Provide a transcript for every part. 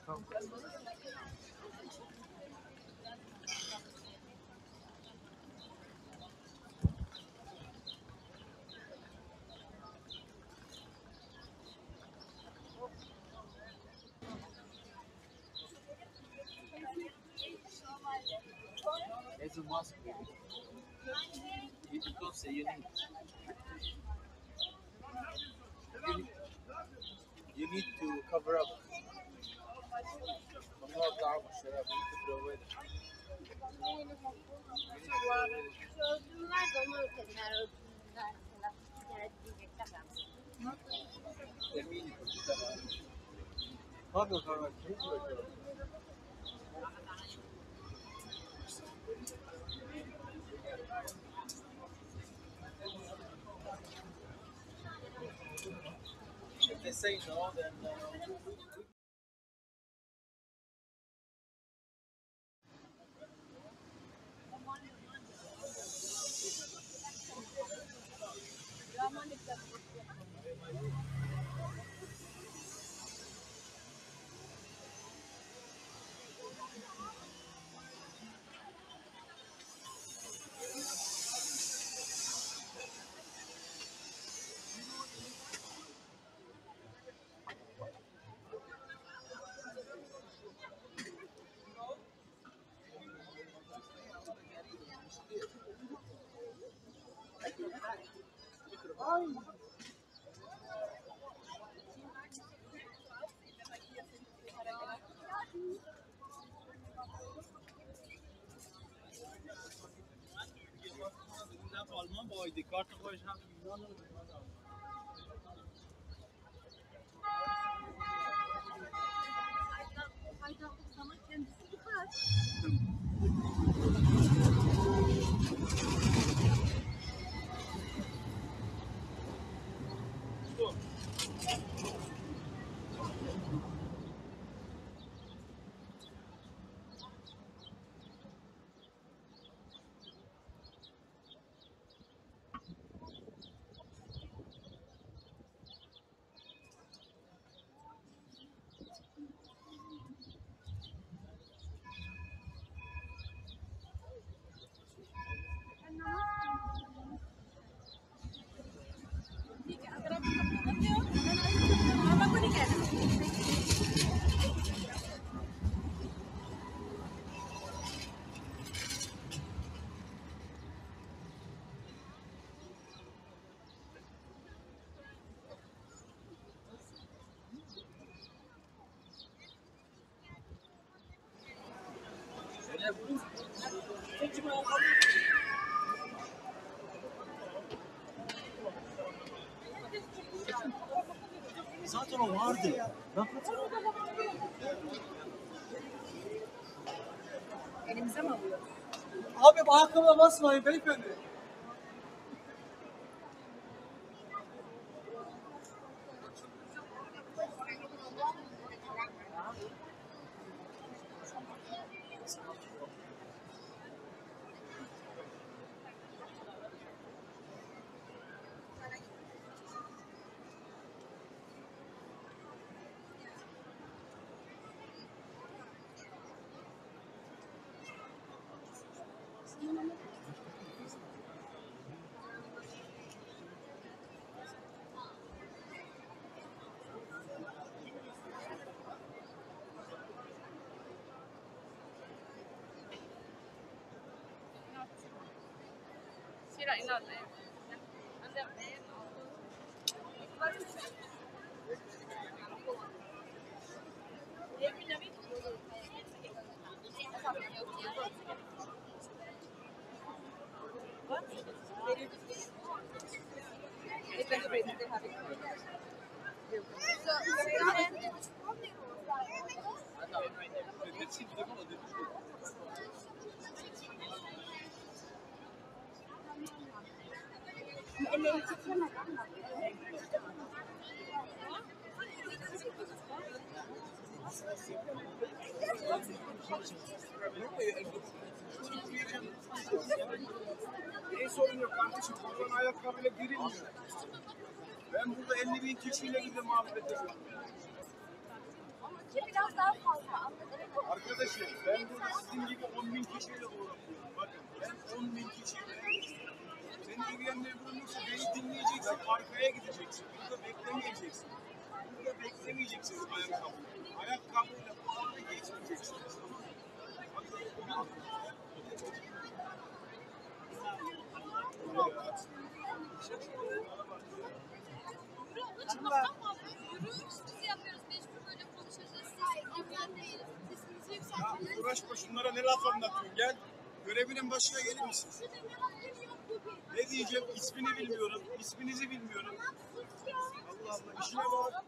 come. There's a mosque. You don't say you need to cover up. If they say no, then Alman با آیدی کارت خودش هم zaten o vardı. Elimize mi alıyor? Abi ayakkabıya basmayın beyefendi. Ne sorun yok kardeşim? Buradan ayakkabıyla girilmiyor. Ben burada 50.000 kişiyle gidip muhabbet ediyorum. Biraz daha fazla. Kardeşim ben burada sizin gibi 10.000 kişiyle uğraşıyorum. Bakın ben 10.000 kişiyle senin ilgilendiğin durum yoksa beni dinleyeceksin, arkaya gideceksin. Burada beklemeyeceksin. Burada beklemeyeceksiniz ayakkabıyla. Ayakkabıyla bu alana geçmeyeceksiniz. Tamam mı? Çıkmaktan yürüyüş bizi yapıyoruz. Mecbur böyle konuşacağız. Sesini değiliz. Sesimizi yükselteceğiz. Uğraşma şunlara ne laf anlatıyorsun? Gel. Görevinin başına gelir misin? Ne diyeceğim? İsmini bilmiyorum. İsminizi bilmiyorum. Allah Allah. İşine bak.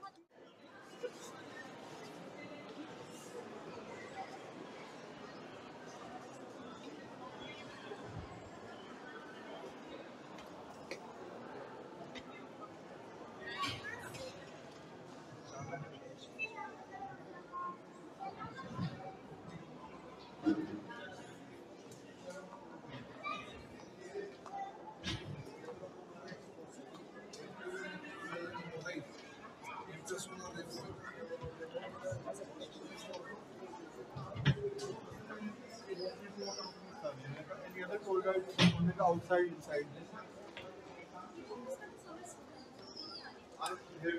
Any other tour guide only the outside inside? I'm here.